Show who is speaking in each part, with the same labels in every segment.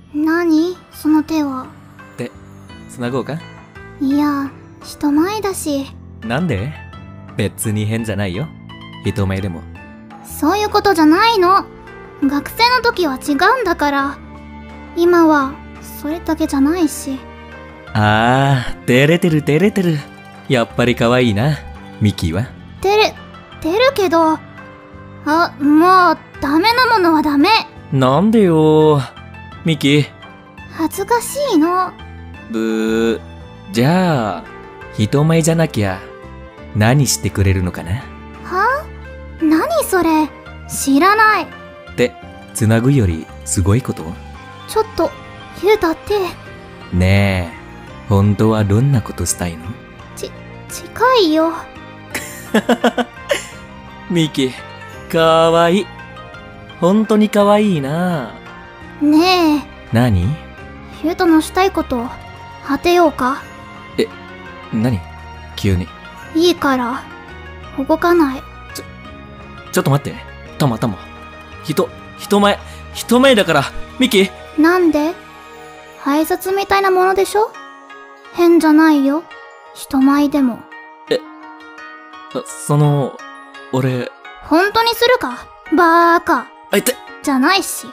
Speaker 1: 何その手は。
Speaker 2: で、繋ごうか？
Speaker 1: いや、人前だし。
Speaker 2: なんで？別に変じゃないよ。人前でも。
Speaker 1: そういうことじゃないの。学生の時は違うんだから。今は、それだけじゃないし。
Speaker 2: あー、照れてる照れてる。やっぱり可愛いな、ミキは。
Speaker 1: 照るけど。あ、もう、ダメなものはダメ。
Speaker 2: なんでよミキ。
Speaker 1: 恥ずかしいの。
Speaker 2: ブー。じゃあ、人前じゃなきゃ、何してくれるのかな？
Speaker 1: は？何それ？知らない。
Speaker 2: で、繋ぐよりすごいこと？
Speaker 1: ちょっと、ゆうたって。
Speaker 2: ねえ、本当はどんなことしたいの？
Speaker 1: 近いよ。
Speaker 2: ミキ、かわいい。本当にかわいいな。
Speaker 1: ねえ。
Speaker 2: 何？
Speaker 1: ゆうたのしたいこと、果てようか？
Speaker 2: 何？急に。
Speaker 1: いいから、動かない。
Speaker 2: ちょっと待って。たま。人前だから、ミキ。
Speaker 1: なんで？挨拶みたいなものでしょ？変じゃないよ。人前でも。
Speaker 2: 俺。
Speaker 1: 本当にするか？バーカ。
Speaker 2: あいて。
Speaker 1: じゃないし。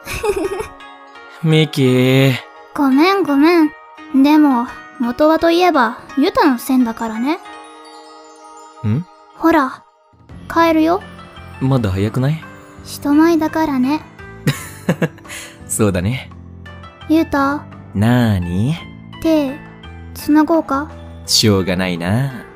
Speaker 2: ミキ。
Speaker 1: ごめん。でも、元はといえば、ユタのせんだからね。
Speaker 2: ん？
Speaker 1: ほら、帰るよ。
Speaker 2: まだ早くない？
Speaker 1: 人前だからね。
Speaker 2: そうだね。
Speaker 1: ユタ。
Speaker 2: なーに？
Speaker 1: 手、繋ごうか？
Speaker 2: しょうがないな。